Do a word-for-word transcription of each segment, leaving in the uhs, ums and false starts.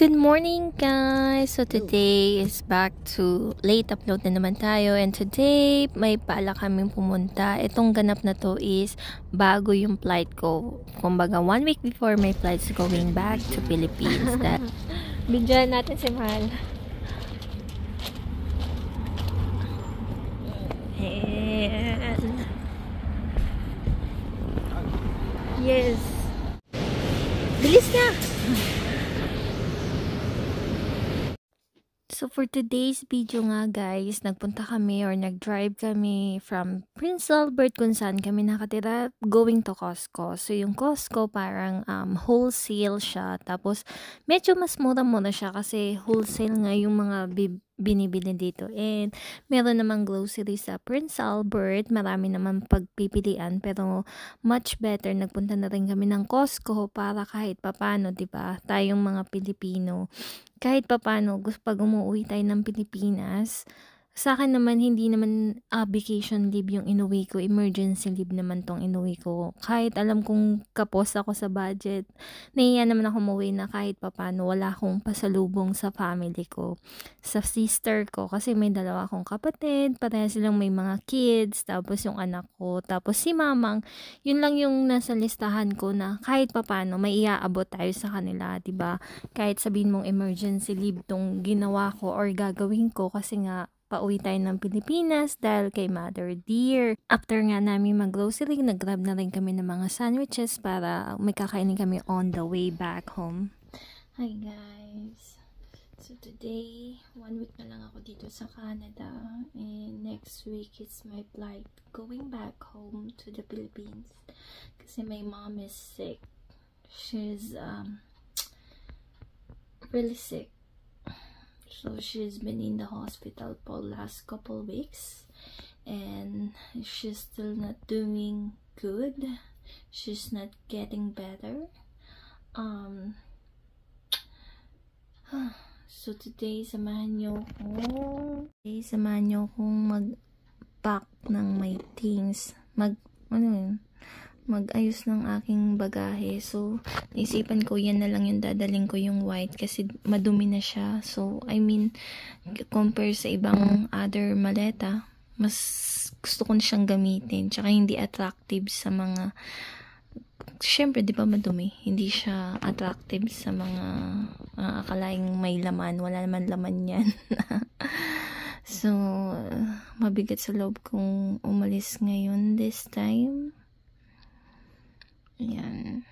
Good morning guys! So today is back to late upload na naman tayo, and today may pala kaming pumunta. Itong ganap na to is bago yung flight ko. Kumbaga one week before my flight's going back to Philippines. That... Bidyan natin si Mahal. And... Yes! Bilis na! So for today's video nga guys, nagpunta kami or nag-drive kami from Prince Albert kung saan kami nakatira going to Costco. So yung Costco parang um, wholesale siya, tapos medyo mas mura-mura siya kasi wholesale nga yung mga bib binibili dito. And meron namang grocery sa Prince Albert, marami naman pagpipilian, pero much better nagpunta na rin kami ng Costco para kahit papano, 'di ba? Tayong mga Pilipino, kahit papano pag umuwi tayo ng Pilipinas, sa akin naman hindi naman uh, vacation leave yung inuwi ko, emergency leave naman tong inuwi ko. Kahit alam kong kapos ako sa budget, nahiya naman ako umuwi na kahit papano wala akong pasalubong sa family ko, sa sister ko, kasi may dalawa akong kapatid, pareha silang may mga kids, tapos yung anak ko, tapos si mamang, yun lang yung nasa listahan ko na kahit papano may iaabot tayo sa kanila, diba? Kahit sabihin mong emergency leave tong ginawa ko or gagawin ko, kasi nga pauwi tayo ng Pilipinas dahil kay Mother Dear. After nga namin mag-grocery, nag-grab na rin kami ng mga sandwiches para may kakainin kami on the way back home. Hi guys! So today, one week na lang ako dito sa Canada, and next week is my flight going back home to the Philippines kasi my mom is sick. She's um, really sick. So she's been in the hospital for last couple weeks, and she's still not doing good. She's not getting better. Um. So today, samahan niyo ko. Today, samahan niyo kong mag-pack ng my things. Mag, ano yun? Mag-ayos ng aking bagahe. So, isipan ko yan na lang yung dadaling ko, yung white, kasi madumi na siya. So, I mean, compare sa ibang other maleta, mas gusto ko na siyang gamitin. Tsaka hindi attractive sa mga, syempre, di ba madumi? Hindi siya attractive sa mga uh, akalaing may laman. Wala naman laman yan. So, mabigat sa loob kong umalis ngayon this time. Ayan.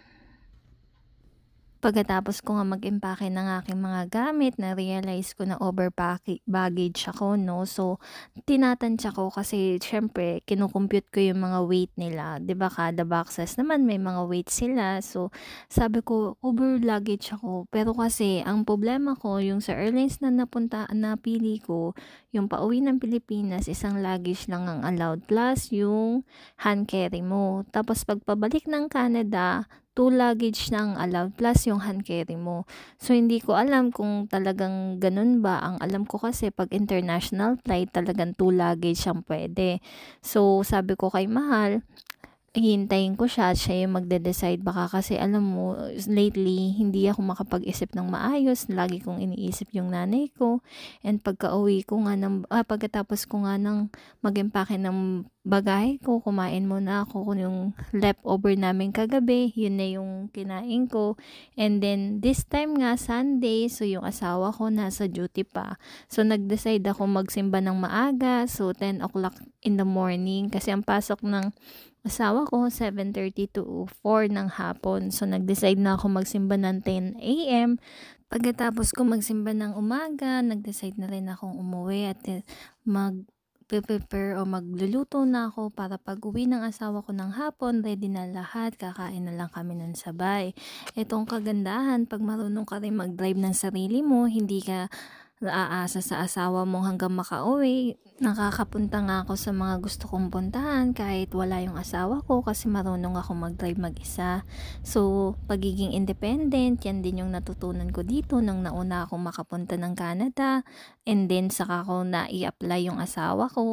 Pagkatapos ko nga mag-impake ng aking mga gamit, na-realize ko na over baggage ako, no? So, tinatansya ko kasi, syempre, kinukompute ko yung mga weight nila. ba diba, kada boxes naman may mga weight sila. So, sabi ko, over luggage ako. Pero kasi, ang problema ko, yung sa airlines na napunta, napili ko, yung pauwi ng Pilipinas, isang luggage lang ang allowed, plus yung hand carry mo. Tapos, pagpabalik ng Canada, two luggage na ang allowed plus yung hand carry mo. So, hindi ko alam kung talagang ganun ba. Ang alam ko kasi pag international flight, talagang two luggage ang pwede. So, sabi ko kay Mahal, hihintayin ko siya, siya yung magde-decide. Baka kasi alam mo, lately, hindi ako makapag-isip ng maayos. Lagi kong iniisip yung nanay ko. And pagka-uwi ko nga ng, ah, pagkatapos ko nga ng mag-impake ng bagahe ko, kumain muna ako kung yung leftover namin kagabi, yun na yung kinain ko. And then, this time nga, Sunday, so yung asawa ko nasa duty pa. So, nag-decide ako magsimba ng maaga. So, ten o'clock in the morning. Kasi ang pasok ng asawa ko, seven thirty to four ng hapon. So, nag-decide na ako magsimba ng ten a m Pagkatapos ko magsimba ng umaga, nag-decide na rin akong umuwi at mag prepare o magluluto na ako para pag uwi ng asawa ko ng hapon, ready na lahat, kakain na lang kami ng sabay. Itong kagandahan, pag marunong ka rin mag-drive ng sarili mo, hindi ka aasa sa asawa mo hanggang makauwi. Nakakapunta nga ako sa mga gusto kong puntahan kahit wala yung asawa ko kasi marunong ako mag-drive mag-isa. So, pagiging independent, yan din yung natutunan ko dito nang nauna akong makapunta ng Canada, and then saka ko na i-apply yung asawa ko.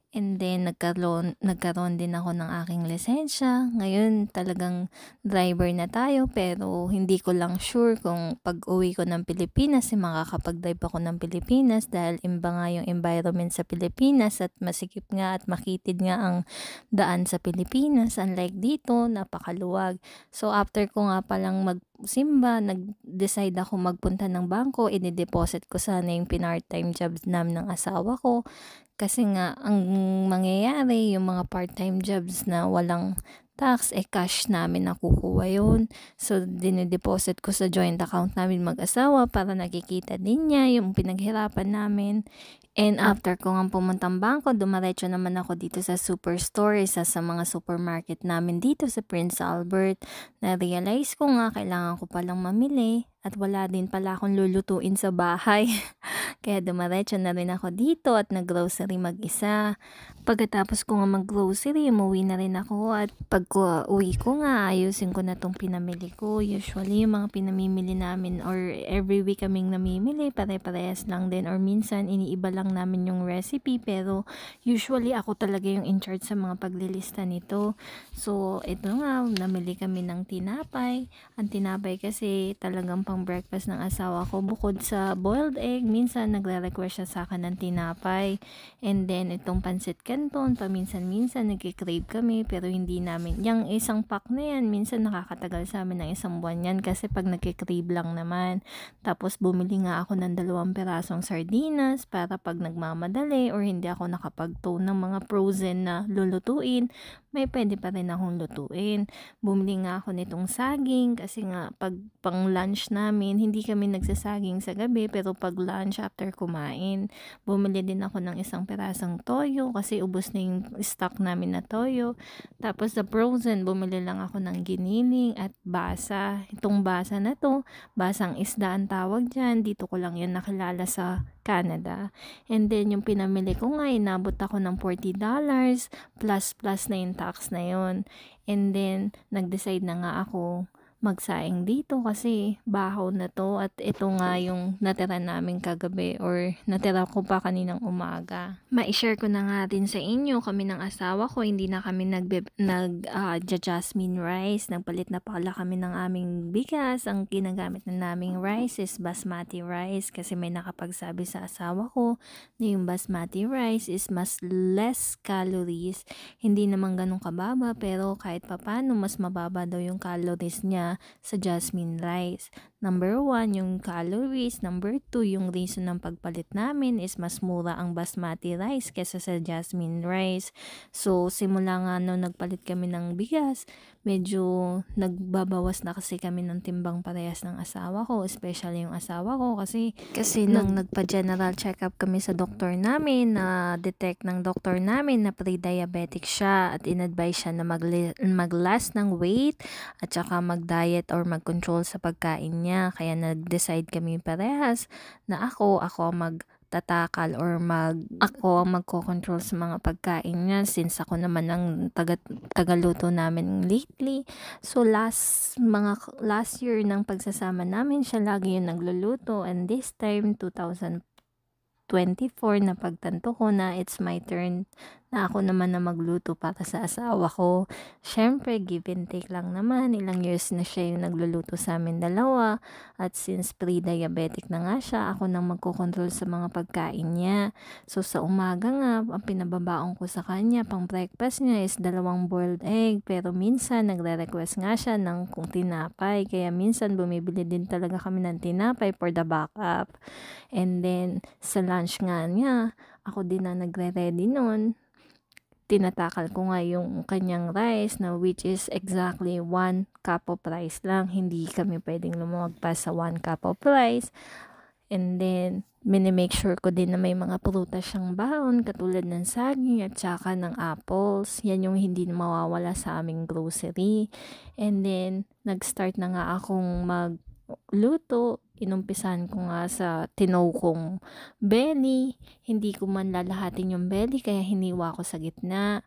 And then nagkaroon nagkaroon din ako ng aking lisensya. Ngayon talagang driver na tayo, pero hindi ko lang sure kung pag-uwi ko ng Pilipinas, eh, makakapag-drive ako ng Pilipinas dahil iba nga yung environment sa Pilipinas at masikip nga at makitid nga ang daan sa Pilipinas. Unlike dito, napakaluwag. So after ko nga palang magsimba, nag-decide ako magpunta ng bangko, i-deposit ko sana yung pinart-time jobs namin ng asawa ko. Kasi nga, ang mangyayari, yung mga part-time jobs na walang tax, eh cash namin nakukuha yun. So, dinideposit ko sa joint account namin mag-asawa para nakikita din niya yung pinaghirapan namin. And after ko nga pumuntang bangko, dumaretso naman ako dito sa Superstore, isa sa mga supermarket namin dito sa Prince Albert. Na-realize ko nga, kailangan ko palang mamili at wala din pala akong lulutuin sa bahay. Kaya dumaretso na rin ako dito at nag-grocery mag-isa. Pagkatapos ko nga mag-grocery, umuwi na rin ako at pag uwi ko nga, ayusin ko na tong pinamili ko. Usually, yung mga pinamimili namin or every week kaming namimili, pare-parehas lang din or minsan iniiba lang namin yung recipe, pero usually ako talaga yung in charge sa mga paglilista nito. So, ito nga, namili kami ng tinapay. Ang tinapay kasi talagang pang breakfast ng asawa ko. Bukod sa boiled egg, minsan nagre-request siya sa akin ng tinapay. And then, itong pancit canton, paminsan-minsan nagkikrave kami, pero hindi namin. Yung isang pack na yan, minsan nakakatagal sa amin ng isang buwan yan kasi pag nagkikrave lang naman. Tapos, bumili nga ako ng dalawang perasong sardinas para pag nagmamadali or hindi ako nakapag-tone ng mga frozen na lulutuin, may pwede pa rin akong lutuin. Bumili nga ako nitong saging kasi nga pag pang lunch namin, hindi kami nagsasaging sa gabi, pero pag lunch after kumain, bumili din ako ng isang perasong toyo kasi ubos na yung stock namin na toyo. Tapos sa frozen, bumili lang ako ng giniling at basa. Itong basa na to, basang isda ang tawag dyan. Dito ko lang yan nakilala sa Canada. And then yung pinamili ko nga, inabot ako ng forty dollars plus plus na yung tax na yon. And then nag-decide na nga ako magsaing dito kasi bahaw na to at ito nga yung natira namin kagabi or natira ko pa kaninang umaga. Ma-share ko na nga din sa inyo, kami ng asawa ko, hindi na kami nag, nag uh, jasmine rice. Nagpalit na pala kami ng aming bigas. Ang ginagamit na naming rice is basmati rice kasi may nakapagsabi sa asawa ko na yung basmati rice is mas less calories. Hindi naman ganun kababa, pero kahit papano mas mababa daw yung calories niya sa jasmine rice. Number one, yung calories. Number two, yung reason ng pagpalit namin is mas mura ang basmati rice kesa sa jasmine rice. So, simula nga no nagpalit kami ng bigas, medyo nagbabawas na kasi kami ng timbang parehas ng asawa ko, especially yung asawa ko kasi kasi nung nagpa-general check-up kami sa doktor namin, na detect ng doktor namin na pre-diabetic siya at in-advise siya na mag-last ng weight at saka mag-diet or mag-control sa pagkain niya. Kaya nag-decide kami parehas na ako, ako mag tatakal or mag ako ang magko-control sa mga pagkain niya since ako naman ang taga, tagaluto namin lately. So last mga last year ng pagsasama namin, siya lagi yung nagluluto, and this time twenty twenty-four na pagtanto ko na it's my turn na ako naman na magluto para sa asawa ko. Syempre, give and take lang naman. Ilang years na siya yung nagluluto sa amin dalawa. At since pre-diabetic na nga siya, ako nang magkocontrol sa mga pagkain niya. So, sa umaga nga, ang pinababaon ko sa kanya, pang breakfast niya is dalawang boiled egg. Pero minsan, nagre-request nga siya ng kung tinapay. Kaya minsan, bumibili din talaga kami ng tinapay for the backup. And then, sa lunch nga niya, ako din na nagre-ready nun. Tinatakal ko nga yung kanyang rice na which is exactly one cup of rice lang. Hindi kami pwedeng lumagpas sa one cup of rice. And then, minimake sure ko din na may mga prutas siyang baon katulad ng saging at saka ng apples. Yan yung hindi mawawala sa aming grocery. And then, nag-start na nga akong mag luto, inumpisan ko nga sa tinow kong belly. Hindi ko man lalahatin yung belly kaya hiniwa ko sa gitna.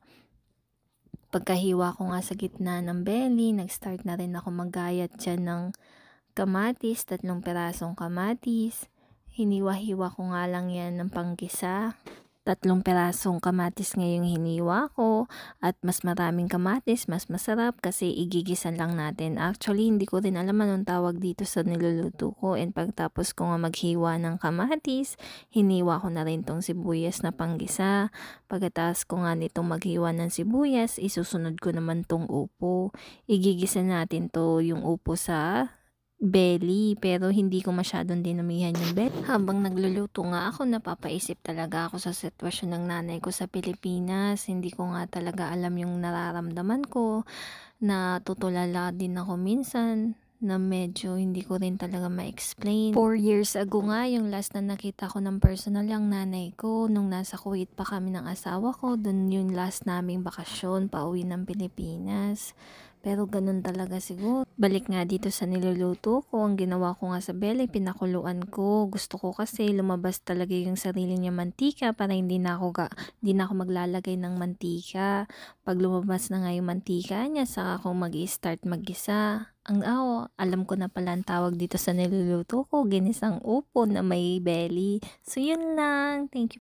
Pagkahiwa ko nga sa gitna ng belly, nag-start na rin ako maggayat dyan ng kamatis, tatlong perasong kamatis. Hiniwa-hiwa ko nga lang yan ng panggisa. Tatlong perasong kamatis ngayong hiniwa ko at mas maraming kamatis, mas masarap kasi igigisan lang natin. Actually, hindi ko rin alam anong tawag dito sa niluluto ko, and pagtapos ko nga maghiwa ng kamatis, hiniwa ko na rin tong sibuyas na panggisa. Pagkatapos ko nga nitong maghiwa ng sibuyas, isusunod ko naman tong upo. Igigisa natin to yung upo sa belly, pero hindi ko masyadong dinamihan yung belly. Habang nagluluto nga ako, napapaisip talaga ako sa sitwasyon ng nanay ko sa Pilipinas. Hindi ko nga talaga alam yung nararamdaman ko, na tutulala din ako minsan, na medyo hindi ko rin talaga ma-explain. Four years ago nga yung last na nakita ko ng personal yung nanay ko, nung nasa Kuwait pa kami ng asawa ko. Dun yung last naming bakasyon, pauwi ng Pilipinas. Pero ganun talaga siguro. Balik nga dito sa niluluto ko, ang ginawa ko nga sa belly, pinakuluan ko. Gusto ko kasi lumabas talaga yung sarili niya mantika para hindi na ako, ga, hindi na ako maglalagay ng mantika. Pag lumabas na nga yung mantika niya, saka ako mag-i-start mag-gisa. Ang oh, alam ko na pala ang tawag dito sa niluluto ko, ginisang upo na may belly. So yun lang. Thank you.